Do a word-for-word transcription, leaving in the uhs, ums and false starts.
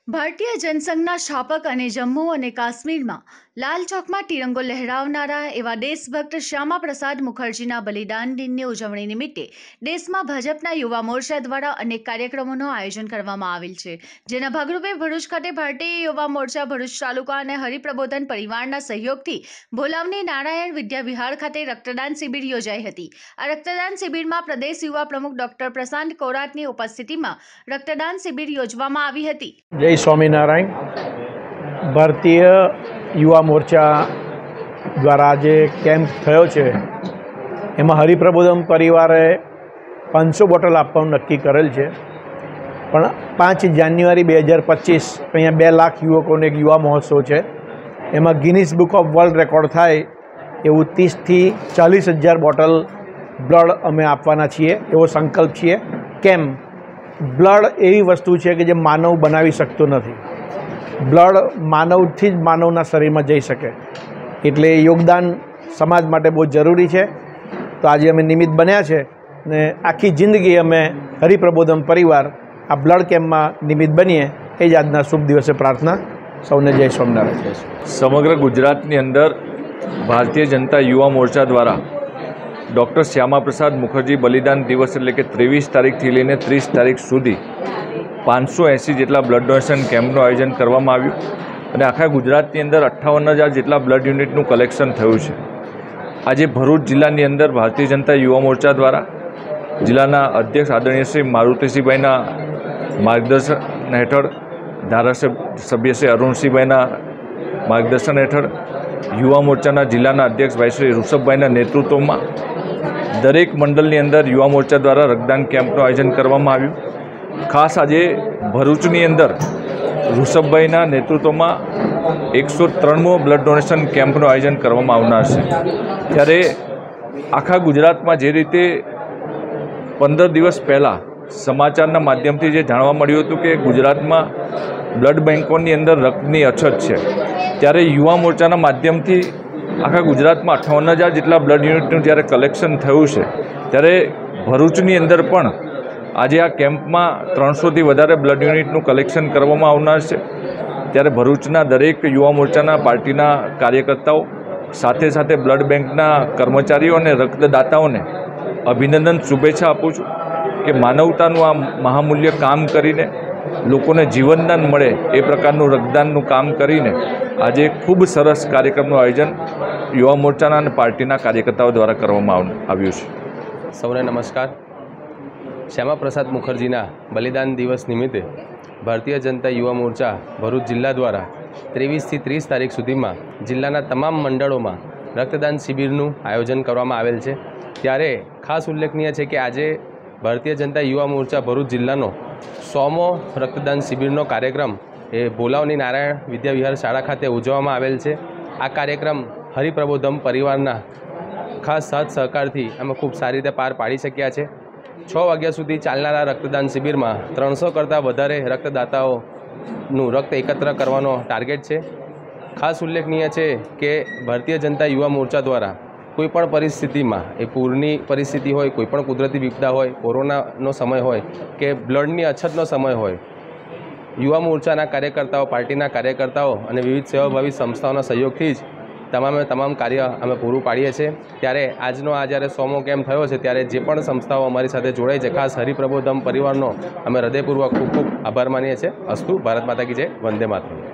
ભારતીય જનસંઘના સ્થાપક અને જમ્મુ અને કાશ્મીરમાં લાલ ચોકમાં તિરંગો લહેરાવનારા એવા દેશભક્ત શ્યામા પ્રસાદ મુખર્જીના બલિદાન દિનની ઉજવણી નિમિત્તે દેશમાં ભાજપના યુવા મોરચા દ્વારા અનેક કાર્યક્રમોનું આયોજન કરવામાં આવેલ છે, જેના ભાગરૂપે ભરૂચ ખાતે ભારતીય યુવા મોરચા ભરૂચ તાલુકા અને હરિપ્રબોધન પરિવારના સહયોગથી ભોલાવની નારાયણ વિદ્યા વિહાર ખાતે રક્તદાન શિબિર યોજાઈ હતી। આ રક્તદાન શિબિરમાં પ્રદેશ યુવા પ્રમુખ ડોક્ટર પ્રશાંત કોરાતની ઉપસ્થિતિમાં રક્તદાન શિબિર યોજવામાં આવી હતી। જય સ્વામિનારાયણ। ભારતીય યુવા મોરચા દ્વારા જે કેમ્પ થયો છે એમાં હરિપ્રબોધન પરિવારે પાંચસો બોટલ આપવાનું નક્કી કરેલ છે, પણ પાંચ જાન્યુઆરી બે હજાર પચીસ અહીંયા બે લાખ યુવકોને એક યુવા મહોત્સવ છે, એમાં Guinness book of world record થાય એવું ત્રીસથી ચાલીસ હજાર બોટલ બ્લડ અમે આપવાના છીએ એવો સંકલ્પ છીએ। કેમ બ્લડ એવી વસ્તુ છે કે જે માનવ બનાવી શકતો નથી, બ્લડ માનવથી જ માનવના શરીરમાં જઈ શકે, એટલે યોગદાન સમાજ માટે બહુ જરૂરી છે। તો આજે અમે નિમિત્ત બન્યા છે ને આખી જિંદગી અમે હરિપ્રબોધન પરિવાર આ બ્લડ કેમ્પમાં નિમિત્ત બનીએ એ જ આજના શુભ દિવસે પ્રાર્થના। સૌને જય સ્વામિનારાયણ। સમગ્ર ગુજરાતની અંદર ભારતીય જનતા યુવા મોરચા દ્વારા ડૉક્ટર શ્યામા પ્રસાદ મુખર્જી બલિદાન દિવસ એટલે કે ત્રેવીસ તારીખથી લઈને ત્રીસ તારીખ સુધી પાંચસો એંસી જેટલા બ્લડ ડોનેશન કેમ્પનું આયોજન કરવામાં આવ્યું અને આખા ગુજરાતની અંદર અઠ્ઠાવન હજાર જેટલા બ્લડ યુનિટનું કલેક્શન થયું છે। આજે ભરૂચ જિલ્લાની અંદર ભારતીય જનતા યુવા મોરચા દ્વારા જિલ્લાના અધ્યક્ષ આદરણીય શ્રી મારુતિસિંહભાઈના માર્ગદર્શન હેઠળ, ધારાસભ્ય શ્રી અરુણસિંહભાઈના માર્ગદર્શન હેઠળ, યુવા મોરચાના જિલ્લાના અધ્યક્ષ ભાઈ શ્રી ઋષભભાઈના નેતૃત્વમાં દરેક મંડળની અંદર યુવા મોરચા દ્વારા રક્તદાન કેમ્પનું આયોજન કરવામાં આવ્યું। ખાસ આજે ભરૂચની અંદર ઋષભભાઈના નેતૃત્વમાં એકસો ત્રણમો બ્લડ ડોનેશન કેમ્પનું આયોજન કરવામાં આવનાર છે। ત્યારે આખા ગુજરાતમાં જે રીતે પંદર દિવસ પહેલાં સમાચારના માધ્યમથી જે જાણવા મળ્યું હતું કે ગુજરાતમાં બ્લડ બેન્કોની અંદર રક્તની અછત છે, ત્યારે યુવા મોરચાના માધ્યમથી આખા ગુજરાતમાં અઠ્ઠાવન હજાર જેટલા બ્લડ યુનિટનું જ્યારે કલેક્શન થયું છે, ત્યારે ભરૂચની અંદર પણ આજે આ કેમ્પમાં ત્રણસોથી વધારે બ્લડ યુનિટનું કલેક્શન કરવામાં આવનાર છે। ત્યારે ભરૂચના દરેક યુવા મોરચાના પાર્ટીના કાર્યકર્તાઓ સાથે સાથે બ્લડ બેંકના કર્મચારીઓ અને રક્તદાતાઓને અભિનંદન, શુભેચ્છા આપું છું કે માનવતાનું આ મહામૂલ્ય કામ કરીને લોકોને જીવનદાન મળે એ પ્રકારનું રક્તદાનનું કામ કરીને આજે ખૂબ સરસ કાર્યક્રમનું આયોજન યુવા મોરચાના અને પાર્ટીના કાર્યકર્તાઓ દ્વારા કરવામાં આવ્યું છે। સૌને નમસ્કાર। શ્યામા પ્રસાદ મુખર્જીના બલિદાન દિવસ નિમિત્તે ભારતીય જનતા યુવા મોરચા ભરૂચ જિલ્લા દ્વારા ત્રેવીસથી ત્રીસ તારીખ સુધીમાં જિલ્લાના તમામ મંડળોમાં રક્તદાન શિબિરનું આયોજન કરવામાં આવેલ છે। ત્યારે ખાસ ઉલ્લેખનીય છે કે આજે ભારતીય જનતા યુવા મોરચા ભરૂચ જિલ્લાનો સોમો રક્તદાન શિબિરનો કાર્યક્રમ એ ભોલાવની નારાયણ વિદ્યા વિહાર શાળા ખાતે ઉજવવામાં આવેલ છે। આ કાર્યક્રમ હરિપ્રબોધમ પરિવારના ખાસ સાથ સહકારથી અમે ખૂબ સારી રીતે પાર પાડી શક્યા છે। છ વાગ્યા સુધી ચાલનારા રક્તદાન શિબિરમાં ત્રણસો કરતાં વધારે રક્તદાતાઓનું રક્ત એકત્ર કરવાનો ટાર્ગેટ છે। ખાસ ઉલ્લેખનીય છે કે ભારતીય જનતા યુવા મોરચા દ્વારા કોઈપણ પરિસ્થિતિમાં, એ પૂરની પરિસ્થિતિ હોય, કોઈપણ કુદરતી વિપદા હોય, કોરોનાનો સમય હોય કે બ્લડની અછતનો સમય હોય, યુવા મોરચાના કાર્યકર્તાઓ, પાર્ટીના કાર્યકર્તાઓ અને વિવિધ સેવાભાવી સંસ્થાઓના સહયોગથી જ તમામે તમામ કાર્ય અમે પૂરું પાડીએ છીએ। ત્યારે આજનો આ જ્યારે સોમો કેમ્પ થયો છે, ત્યારે જે પણ સંસ્થાઓ અમારી સાથે જોડાઈ છે, ખાસ હરિપ્રબોધમ પરિવારનો અમે હૃદયપૂર્વક ખૂબ ખૂબ આભાર માનીએ છીએ। અસ્તુ ભારત માતા કી જય, વંદે માતરમ।